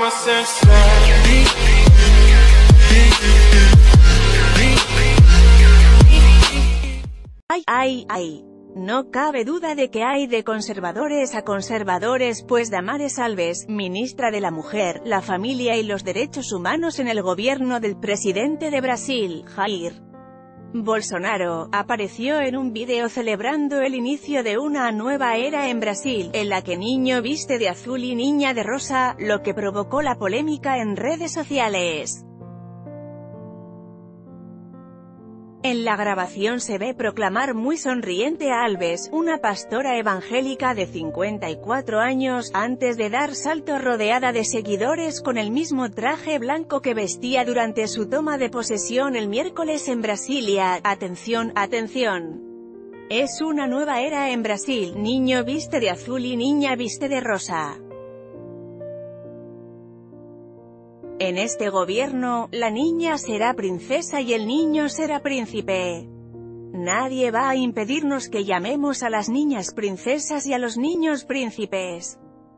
Ay. No cabe duda de que hay de conservadores a conservadores, pues Damares Alves, ministra de la Mujer, la Familia y los Derechos Humanos en el gobierno del presidente de Brasil, Jair Bolsonaro, apareció en un vídeo celebrando el inicio de una nueva era en Brasil, en la que niño viste de azul y niña de rosa, lo que provocó la polémica en redes sociales. En la grabación se ve proclamar muy sonriente a Alves, una pastora evangélica de 54 años, antes de dar salto rodeada de seguidores con el mismo traje blanco que vestía durante su toma de posesión el miércoles en Brasilia. Atención. Es una nueva era en Brasil, niño viste de azul y niña viste de rosa. En este gobierno, la niña será princesa y el niño será príncipe. Nadie va a impedirnos que llamemos a las niñas princesas y a los niños príncipes.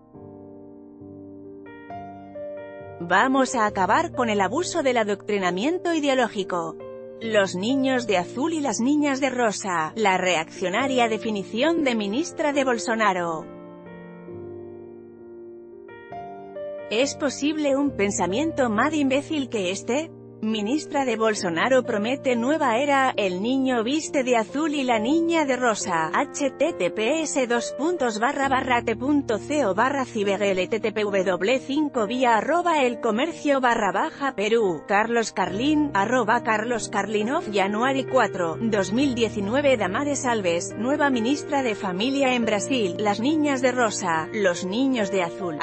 Vamos a acabar con el abuso del adoctrinamiento ideológico. Los niños de azul y las niñas de rosa, la reaccionaria definición de ministra de Bolsonaro. ¿Es posible un pensamiento más imbécil que este? Ministra de Bolsonaro promete nueva era, el niño viste de azul y la niña de rosa. https://t.co/ciberlttpw5 vía @elcomercio_Perú. Carlos Carlin, @Carlos Carlinov. January 4, 2019. Damares Alves, nueva ministra de Familia en Brasil, las niñas de rosa, los niños de azul.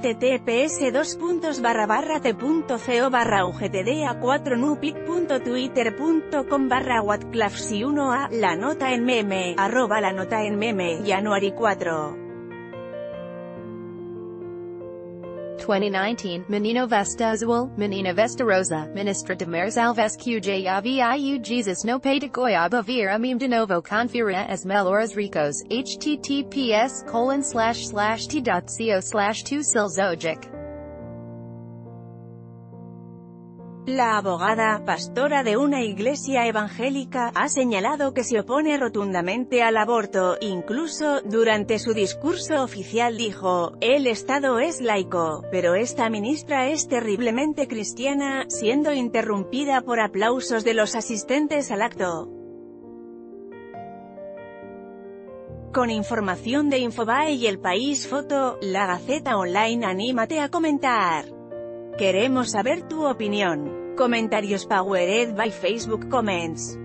https://t.co/ugtda4nupic.twitter.com/whatclafsi1a. La nota en meme, @la nota en meme. January 4. 2019, Menino Vesta Azul, Menina Vesta Rosa, Ministra Damares Alves QJAVIU Jesus no pay de Goiaba Vira meme de novo confira as melhoras ricos, https://t.co/2silzogic. La abogada, pastora de una iglesia evangélica, ha señalado que se opone rotundamente al aborto. Incluso, durante su discurso oficial dijo, el Estado es laico, pero esta ministra es terriblemente cristiana, siendo interrumpida por aplausos de los asistentes al acto. Con información de Infobae y El País Foto, La Gaceta Online. Anímate a comentar. Queremos saber tu opinión. Comentarios powered by Facebook Comments.